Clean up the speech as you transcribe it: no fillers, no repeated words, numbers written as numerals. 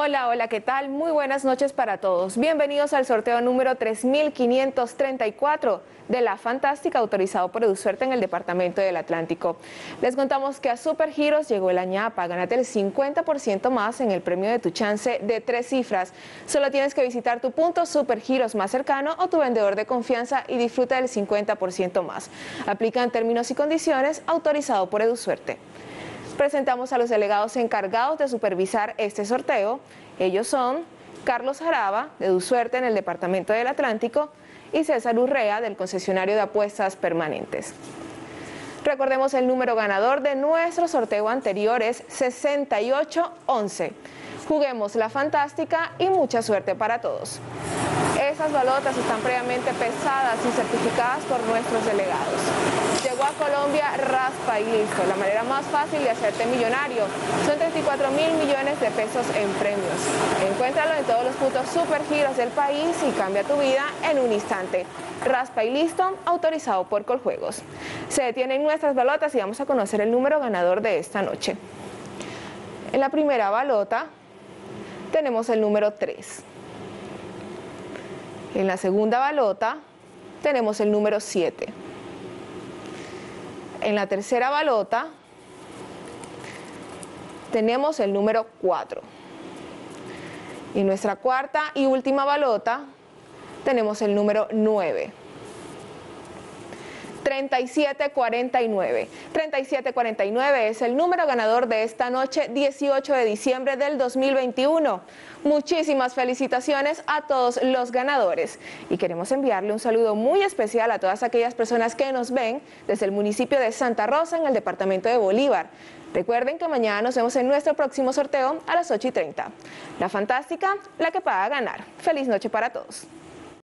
Hola, hola, ¿qué tal? Muy buenas noches para todos. Bienvenidos al sorteo número 3534 de La Fantástica, autorizado por EduSuerte en el Departamento del Atlántico. Les contamos que a Supergiros llegó el añapa. Gánate el 50% más en el premio de tu chance de 3 cifras. Solo tienes que visitar tu punto Supergiros más cercano o tu vendedor de confianza y disfruta del 50% más. Aplican términos y condiciones, autorizado por EduSuerte. Presentamos a los delegados encargados de supervisar este sorteo. Ellos son Carlos Jaraba, de EduSuerte en el Departamento del Atlántico, y César Urrea, del concesionario de apuestas permanentes. Recordemos el número ganador de nuestro sorteo anterior es 6811. Juguemos La Fantástica y mucha suerte para todos. Esas balotas están previamente pesadas y certificadas por nuestros delegados. Llegó a Colombia Raspa y listo, la manera más fácil de hacerte millonario. Son 34.000 millones de pesos en premios. Encuéntralo en todos los puntos Supergiros del país y cambia tu vida en un instante. Raspa y listo, autorizado por Coljuegos. Se detienen nuestras balotas y vamos a conocer el número ganador de esta noche. En la primera balota tenemos el número 3. En la segunda balota tenemos el número 7. En la tercera balota tenemos el número 4. Y en nuestra cuarta y última balota tenemos el número 9. 3749. 3749 es el número ganador de esta noche, 18 de diciembre del 2021. Muchísimas felicitaciones a todos los ganadores. Y queremos enviarle un saludo muy especial a todas aquellas personas que nos ven desde el municipio de Santa Rosa, en el departamento de Bolívar. Recuerden que mañana nos vemos en nuestro próximo sorteo a las 8:30. La Fantástica, la que paga ganar. Feliz noche para todos.